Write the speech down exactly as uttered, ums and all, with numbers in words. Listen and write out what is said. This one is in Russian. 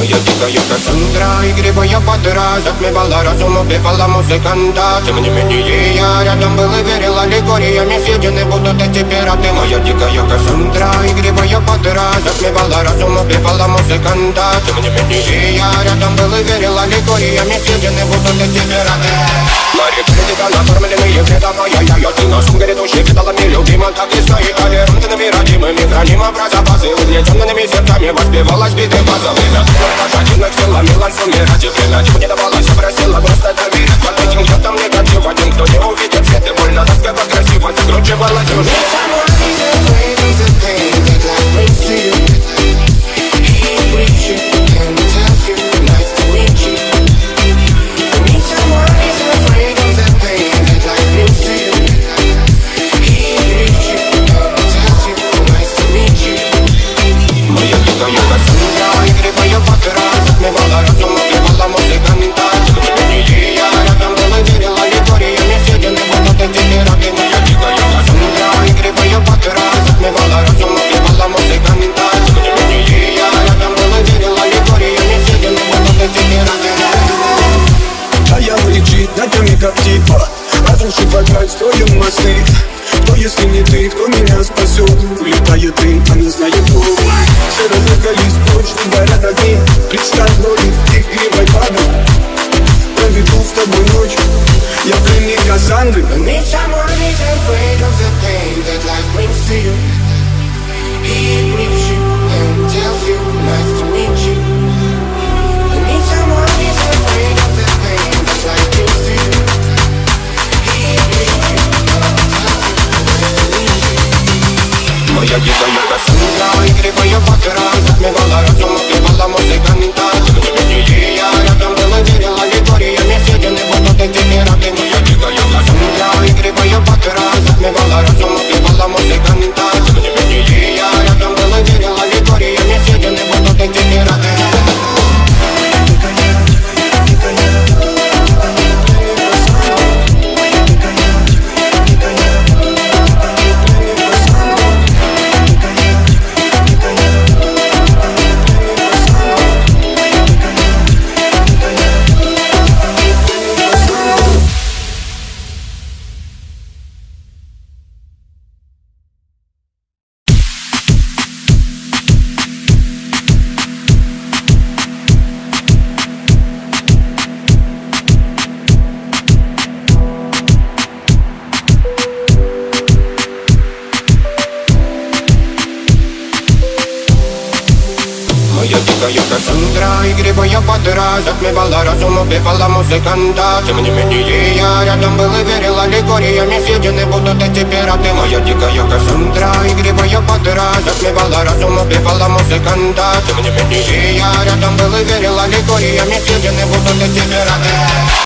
Моя дикая Кассандра, игривая подра, затмевала разум, убивала музыканта. Тем не менее я рядом был и верил, аллегориями съедены будут эти пираты. Моя дикая Кассандра, игривая подра, затмевала разум, убивала музыканта. Тем не менее я рядом был и верил, аллегориями съедены будут эти пираты. Мари критика, накормленные предавая я, я ты носом грядущий педалами любима, так и стоит толерантными, родимыми, хранимо про запасы. Угнетенными сердцами воспевалась биты базовые. Лошадиных силами лансумера теперь ночью не давалась, просила просто доверять. Под этим летом негатив, один, кто не увидит свет, и больно ласково красиво закручивалась уже. Как типа, разрушив опять строим мосты. Кто, если не ты, кто меня спасет? Улетает дым, а не знает кто. Все разлегались прочь, не горят огни. Представь роли, игривой падай. Проведу с тобой ночь, я пленник Кассандры. Need someone who's afraid of the pain that life brings to you. He meets you and tells you nice to meet you. You need someone who's afraid of the pain that life brings to you. Моя дикая Кассандра, игривая подра, затмевала разум, убивала музыканта. Тем не менее я рядом был и верил, аллегориями съедены будут эти пираты. Моя дикая Кассандра, игривая подра, затмевала разум, убивала музыканта. Тем не менее я рядом был и верил, аллегориями съедены будут эти пираты. Моя дикая Кассандра, игривая подра, затмевала разум, убивала музыканта. Тем не менее я рядом был и верил, аллегориями съедены будут эти пираты. Моя дикая Кассандра, игривая подра, затмевала разум, убивала музыканта. Тем не менее я рядом был и верил, аллегориями съедены будут эти пираты.